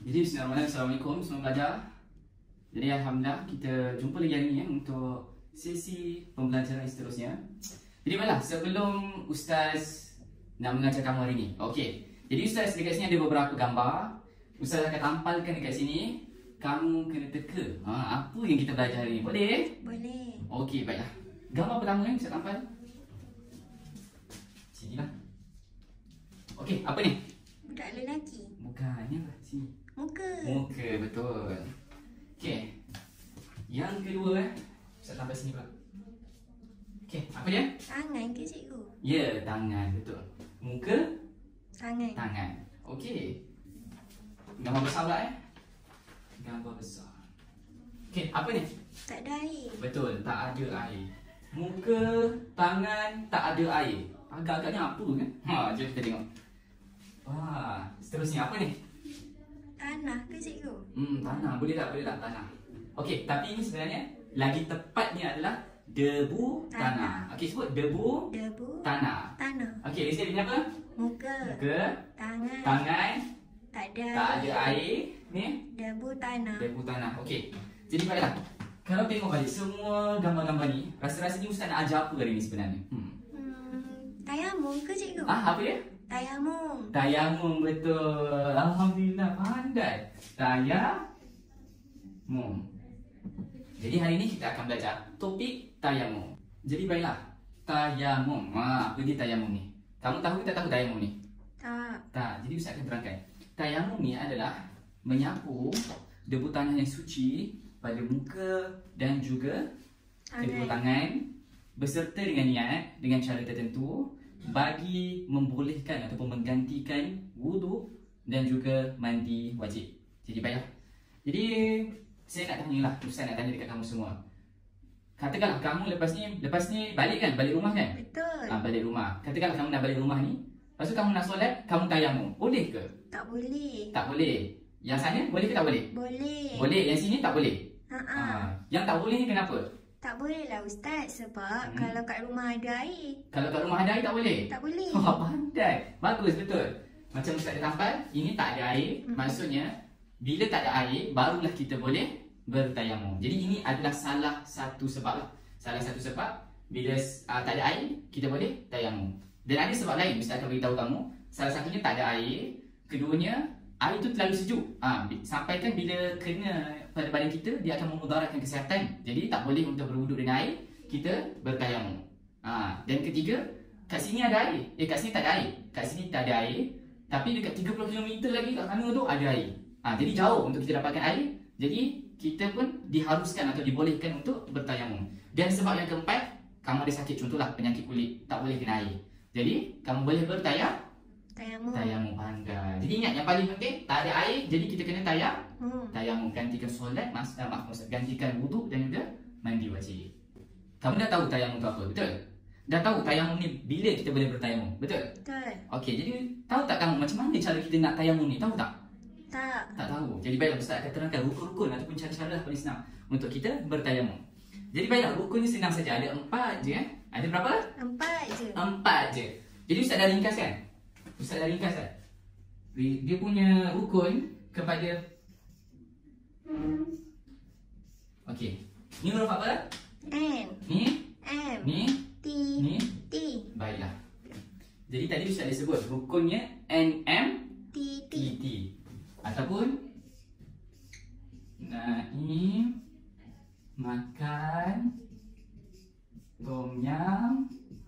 Jadi bismillahirrahmanirrahim. Assalamualaikum semua pelajar. Jadi alhamdulillah kita jumpa lagi hari ni untuk sesi pembelajaran seterusnya. Jadi baiklah, sebelum Ustaz nak mengajar kamu hari ni. Okey. Jadi Ustaz dekat sini ada beberapa gambar. Ustaz akan tampalkan dekat sini. Kamu kena teka apa yang kita belajar hari ni. Boleh? Boleh. Okey, baiklah. Gambar pertama ni Ustaz tampal. Sinilah. Okey, apa ni? Budak lelaki. Bukan, ni apa? Sini. Muka. Muka, betul. Okey. Yang kedua Ustaz tambah sini pula. Okey, apa dia? Tangan ke cikgu? Ya, tangan, betul. Muka, Tangan. tangan. Okey. Gambar besar pula Gambar besar. Okey, apa ni? Tak ada air. Betul, tak ada air. Muka, tangan, tak ada air. Agak-agaknya apa kan? Jom kita tengok. Wah, seterusnya apa ni? Tanah ke cikgu? Tanah. Boleh tak? Boleh tak? Tanah. Okey, tapi ini sebenarnya lagi tepatnya adalah debu tanah. Okey, sebut debu Debu. tanah. Tanah. Okey, di sini apa? Muka. Muka, Tangan. tangan, Tak ada tak ada air. Ni Debu tanah. debu tanah. Okey. Jadi baiklah. Kalau tengok balik semua gambar-gambar ni, rasa-rasanya Ustaz nak ajar apa hari ni sebenarnya? Tayamum ke cikgu? Apa dia? Tayamum. Tayamum, betul. Alhamdulillah, pandai. Tayamum. Jadi hari ni kita akan belajar topik tayamum. Jadi baiklah, tayamum. Apa dia tayamum ni? Kamu tahu ke tak tahu tayamum ni? Tak. Tak. Jadi Ustaz akan terangkan. Tayamum ni adalah menyapu debu tanah yang suci pada muka dan juga kedua tangan beserta dengan niat dengan cara tertentu bagi membolehkan ataupun menggantikan wuduk dan juga mandi wajib. Jadi baiklah. Jadi saya nak tanyalah, Ustaz nak tanya dekat kamu semua. Katakanlah kamu lepas ni balik kan? Balik rumah kan? Betul. Balik rumah. Katakanlah kamu nak balik rumah ni, lepas tu kamu nak solat, kamu tayamum. Boleh ke? Tak boleh. Tak boleh. Yang sana boleh ke tak boleh? Boleh. Boleh. Yang sini tak boleh. Yang tak boleh ni kenapa? Tak boleh lah Ustaz. Sebab kalau kat rumah ada air. Kalau kat rumah ada air tak boleh? Tak boleh. Pandai. Bagus, betul. Macam Ustaz ada tampal, ini tak ada air. Maksudnya, bila tak ada air, barulah kita boleh bertayamum. Jadi ini adalah salah satu sebab lah. Salah satu sebab bila tak ada air, kita boleh tayamum. Dan ada sebab lain, Ustaz akan beritahu kamu. Salah satunya tak ada air. Keduanya, air itu terlalu sejuk. Sampaikan bila kena pada badan kita, dia akan memudaratkan kesihatan. Jadi tak boleh untuk berwuduk dengan air, kita bertayamum. Dan ketiga, kat sini ada air. Kat sini tak ada air. Kat sini tak ada air. Tapi dekat 30 km lagi kat sana tu ada air. Jadi jauh untuk kita dapatkan air. Jadi kita pun diharuskan atau dibolehkan untuk bertayamum. Dan sebab yang keempat, kamu ada sakit, contohlah penyakit kulit, tak boleh kena air. Jadi kamu boleh Tayamum. tayamum, pandai. Jadi ingat yang paling penting, tak ada air, jadi kita kena tayamum, gantikan solat, gantikan wuduk dan juga mandi wajib. Kamu dah tahu tayamum tu apa, betul? Dah tahu tayamum ni bila kita boleh bertayamum, betul? Betul. Okey, jadi tahu tak kamu macam mana cara kita nak tayamum ni? Tahu tak? Tak. Tak tahu. Jadi baiklah Ustaz akan terangkan rukun-rukun ataupun cara-cara paling senang untuk kita bertayamum. Jadi baiklah, rukun ni senang saja. Ada 4 je Ada berapa? 4 je. 4 je. Jadi Ustaz dah ringkaskan. Ustaz dah ringkaskan. Dia punya rukun kepada okey. Ni huruf apa? N. Ni? M. Ni? T. Ni? T. Baiklah. Jadi tadi Ustaz dah sebut rukunnya NM T. T. TT ataupun Naim makan tom yam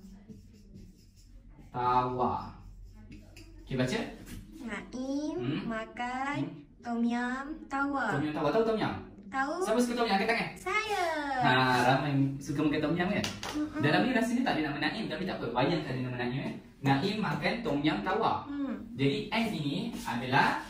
tawa. Okey, baca. Naim makan tom yam tawa. Tom yam tawa. Tahu tom yam? Tahu? Siapa suka tom yam? Angkat tangan. Saya. Ramai suka makan tom yam kan? Dalam ni rasanya tak ada nama Naim, tapi tak apa. Bayangkan ada nama Naim Naim makan tom yam tawa. Jadi N ini adalah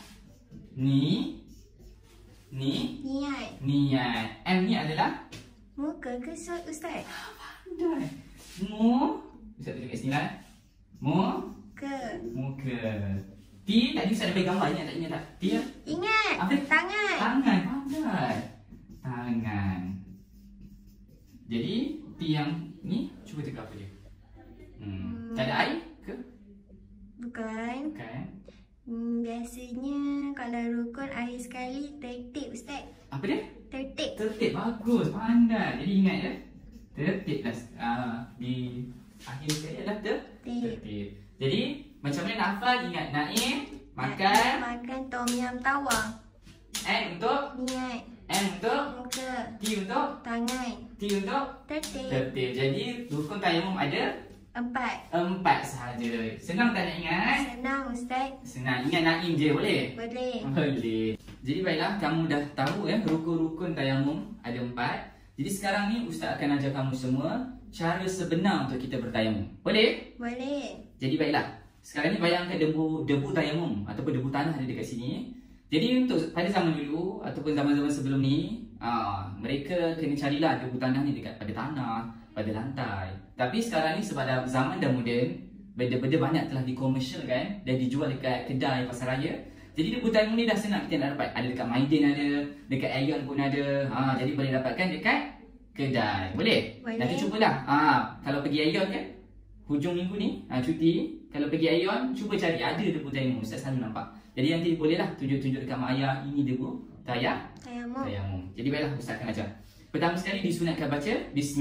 Niat. niat. M ni adalah Muka ke Ustaz? pandai. Ustaz tunjuk kat sini lah. Ke. Muka. T tadi Ustaz ada bagi gambar, ingat tak? Ingat tak? T Ingat. apa? Tangan. Tangan, pandai. Tangan. Jadi T yang ni cuba teka apa dia? Tak ada air ke? Bukan. Bukan. Biasanya kalau rukun rukun akhir sekali tertib Ustaz. Apa dia? Tertib. Tertib. Bagus. Pandai. Jadi ingat ya. Tertib lah. Di akhir sekali adalah tertib. Jadi macam mana nak hafal? Ingat Naim makan. Makan tom yam tawar. N untuk Niat. M untuk Muka. T untuk Tangan. T untuk Tertib. tertib. Jadi rukun tayamum ada 4. 4 sahaja. Senang tak nak ingat? Senang Ustaz. Senang. Ingat Naim je boleh? Boleh. Boleh. Jadi baiklah, kamu dah tahu ya rukun-rukun tayamum ada 4. Jadi sekarang ni Ustaz akan ajar kamu semua cara sebenar untuk kita bertayamum. Boleh? Boleh. Jadi baiklah. Sekarang ni bayangkan debu tayamum ataupun debu tanah ada dekat sini. Jadi untuk pada zaman dulu ataupun zaman-zaman sebelum ni, mereka kena carilah debu tanah ni dekat pada tanah, pada lantai. Tapi sekarang ni sebab dah zaman dah moden, benda-benda banyak telah dikomersialkan dan dijual dekat kedai pasaraya. Jadi debu tayamum ni dah senang kita nak dapat. Ada dekat Maiden ada, dekat Aeon pun ada. Jadi boleh dapatkan dekat kedai. Boleh? Boleh. Nanti cubalah. Kalau pergi Aeon kan, hujung minggu ni, cuti, kalau pergi Aeon, cuba cari ada debu tayamum. Ustaz selalu nampak. Jadi nanti bolehlah tunjuk-tunjuk dekat mak ayah, ini debu Tayamum. tayamum. Jadi baiklah Ustaz akan ajar. Pertama sekali disunatkan baca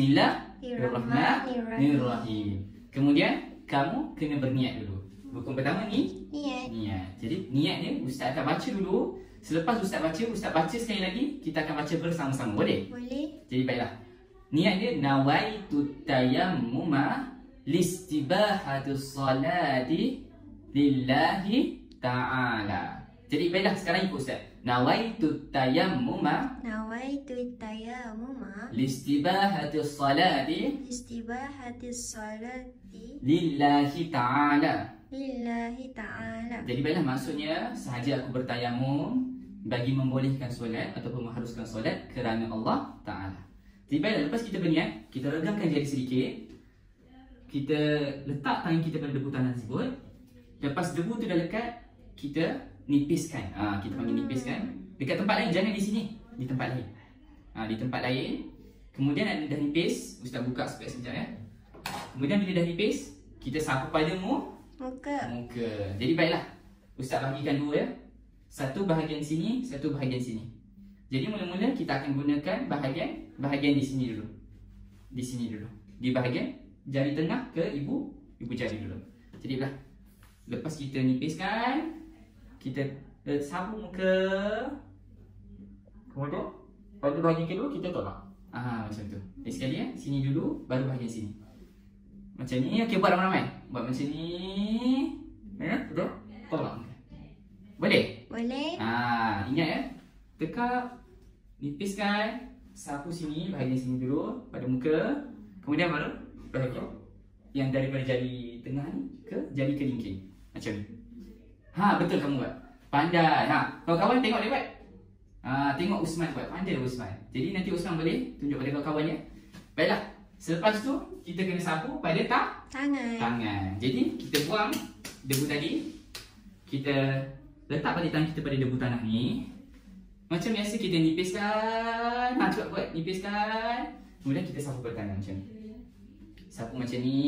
Bismillahirrahmanirrahim. Kemudian kamu kena berniat dulu. Rukun pertama ni Niat. Jadi niat ni Ustaz akan baca dulu. Selepas Ustaz baca sekali lagi, kita akan baca bersama-sama. Boleh? Boleh. Jadi baiklah. Niat dia nawaitu tayammuma listibahatus salati lillahi ta'ala. Jadi baiklah sekarang ikut Ustaz. Nawaitu tayammuma Nawaitu tayammuma listibahatus salati istibahatis salati lillahi ta'ala. lillahi ta'ala. Jadi baiklah maksudnya sahaja aku bertayamum bagi membolehkan solat ataupun mengharuskan solat kerana Allah Ta'ala. Jadi baiklah lepas kita berniat, kita regangkan jari sedikit. Kita letak tangan kita pada debu tanah tersebut. Lepas debu tu dah lekat, kita nipiskan. Kita panggil nipiskan. Dekat tempat lain, jangan di sini. Di tempat lain. Di tempat lain. Kemudian dah nipis, Ustaz buka spek sekejap ya. Kemudian bila dah nipis, kita sapu pada Muka. Jadi baiklah, Ustaz bahagikan dua ya. Satu bahagian sini, satu bahagian sini. Jadi mula-mula kita akan gunakan bahagian di sini dulu. Di sini dulu. Di bahagian jari tengah ke ibu jari dulu. Jadi baiklah, lepas kita nipiskan, kita sapu muka. Kemudian pada bahagian kedua kita tolak. Macam tu. Sekali ya, sini dulu baru bahagian sini. Macam ni, okey buat ramai-ramai. Buat macam ni. Betul? Tolak. Boleh? Boleh. Ingat ya. Tekak, nipiskan, sapu sini, bahagian sini dulu pada muka. Kemudian baru bahagian yang daripada jari tengah ni ke jari kelingking. Macam ni. Betul kamu buat. Pandai. Kawan-kawan tengok dia buat. Tengok Usman buat. Pandai Usman. Jadi nanti Usman boleh tunjuk pada kawan-kawan ya. Baiklah. Selepas tu kita kena sapu pada tangan. Jadi kita buang debu tadi. Kita letak pada tangan kita pada debu tanah ni. Macam biasa kita nipiskan. Cepat buat, nipiskan. Kemudian kita sapu pada tangan macam ni. Sapu macam ni.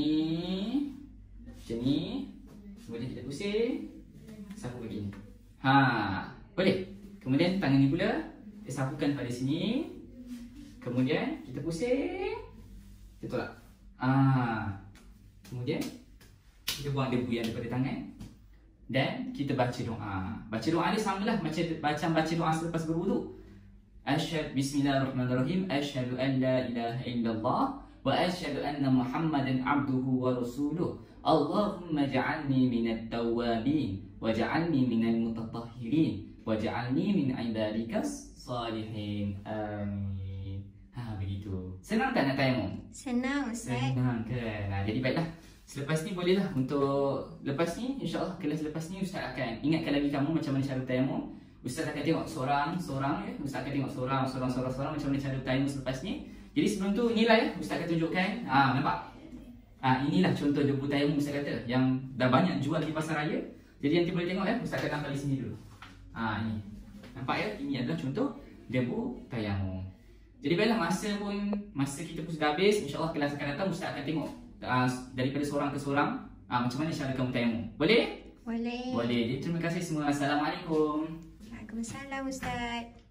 Macam ni. Kemudian kita pusing. Sapu begini. Boleh. Kemudian tangan ni pula kita sapukan pada sini. Kemudian kita pusing. Kita tolak. Kemudian kita buang debu yang daripada tangan. Dan kita baca doa. Baca doa ni samalah macam baca doa selepas berwuduk. Bismillahirrahmanirrahim. Asyhadu an la ilaha illallah wa asyhadu anna Muhammadan abduhu wa rasuluh. Allahumma ja'alni minat tawwabin waj'alni minal mutatahhirin waj'alni min ibadikas salihin. Amin. Begitu. Senang tak nak tayamum? Senang Ustaz. Senang kan. Jadi baiklah. Selepas ni bolehlah untuk lepas ni insya-Allah kelas lepas ni Ustaz akan ingatkan lagi kamu macam mana cara tayamum. Ustaz akan tengok seorang-seorang ya. Ustaz akan tengok seorang-seorang macam mana cara tayamum selepas ni. Jadi sebelum tu inilah ya Ustaz akan tunjukkan. Nampak? Inilah contoh debu tayamum Ustaz kata yang dah banyak jual di pasaraya. Jadi nanti boleh tengok ya. Ustaz akan tampal di sini dulu. Ini. Nampak ya? Ini adalah contoh debu tayamum. Jadi baiklah masa kita pun sudah habis, insya-Allah kelas akan datang Ustaz akan tengok daripada seorang ke seorang macam mana cara kamu tayamum. Boleh? Boleh. Boleh. Jadi terima kasih semua. Assalamualaikum. Waalaikumsalam Ustaz.